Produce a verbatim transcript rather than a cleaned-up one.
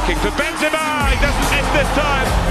looking for Benzema. He doesn't miss this time.